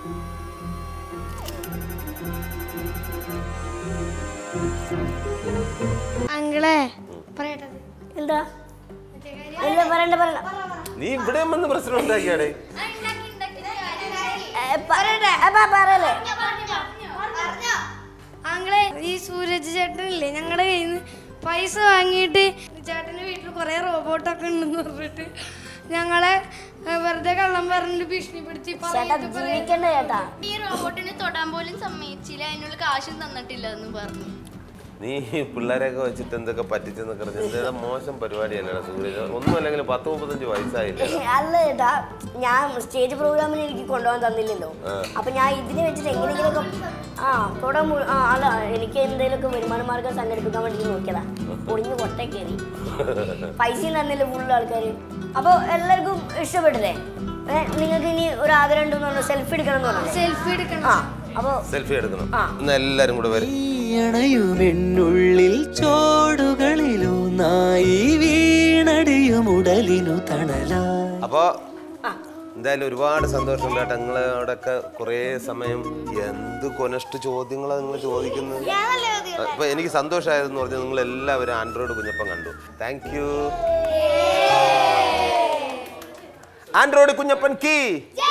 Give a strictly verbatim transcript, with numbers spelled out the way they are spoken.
അങ്കിളെ പറയട്ടെ എന്താ ഇല്ല പറയണ്ട പറയണ്ട നീ ഇവിടെ വന്ന് പ്രശ്നം ഉണ്ടാക്കിയാടേ അങ്കിളെ ഈ സൂരജ് ചേട്ടനില്ലേ ഞങ്ങളുടെ കയ്യിൽ നിന്ന് പൈസ വാങ്ങിയിട്ട് ചേട്ടൻ്റെ വീട്ടിൽ കുറേ റോബോട്ടൊക്കെ ഉണ്ടെന്ന് പറഞ്ഞിട്ട് ഞങ്ങളെ വെറുതെ കള്ളം പറഞ്ഞിട്ട് ഭീഷണിപ്പെടുത്തി ഈ റോബോട്ടിനെ തൊടാൻ പോലും സമ്മതിച്ചില്ല, അതിനുള്ള കാശും തന്നിട്ടില്ല എന്ന് പറഞ്ഞു. നീ പിള്ളേരെയൊക്കെ വെച്ചിട്ട് എന്തൊക്കെ പറ്റിച്ചെന്നൊക്കെ പറഞ്ഞ എന്താ മോശം പരിപാടിയല്ലേടാ സൂര്യ. ഒന്നും അല്ലെങ്കിൽ പത്ത് മുപ്പത്തഞ്ച് വയസ്സായില്ലേ? അല്ല ചേട്ടാ, ഞാൻ സ്റ്റേജ് പ്രോഗ്രാമിന് എനിക്ക് കൊണ്ടുപോകാൻ തന്നില്ലല്ലോ. അപ്പൊ ഞാൻ ഇതിനെ വെച്ചിട്ട് എങ്ങനെയെങ്കിലൊക്കെ ആ തൊടാൻ ആ അല്ല എനിക്ക് എന്തെങ്കിലുമൊക്കെ വരുമാന മാർഗം സംഘടിപ്പിക്കാൻ വേണ്ടി നോക്കിയതാ. ഒളിഞ്ഞ് കൊട്ട കയറി പൈസയും തന്നില്ല ഫുള്ള് ആൾക്കാര്. അപ്പൊ എല്ലാവർക്കും ഇഷ്ടപ്പെട്ടില്ലേ? നിങ്ങൾക്ക് ഇനി ഒരു ആഗ്രഹം ഉണ്ടെന്ന് പറഞ്ഞു സെൽഫി എടുക്കണം എന്ന് പറഞ്ഞു. സെൽഫി എടുക്കണം. ആ അപ്പൊ സെൽഫി എടുക്കണം. ഇന്ന് എല്ലാരും കൂടെ വരും. ണയുമെന്നുള്ളിൽ ചോടുകളിലൂന്നായി വീണടിയുമുടലിനു തണല. അപ്പൊ എന്തായാലും ഒരുപാട് സന്തോഷമുണ്ട് കേട്ടോ. നിങ്ങളോടൊക്കെ കുറേ സമയം എന്ത് കൊനസ്റ്റ് ചോദ്യങ്ങളാണ് നിങ്ങൾ ചോദിക്കുന്നത്. അപ്പൊ എനിക്ക് സന്തോഷമായതെന്ന് പറഞ്ഞാൽ നിങ്ങൾ എല്ലാവരും ആൻഡ്രോയിഡ് കുഞ്ഞപ്പൻ കണ്ടു. Thank you. Android Kunjappan key.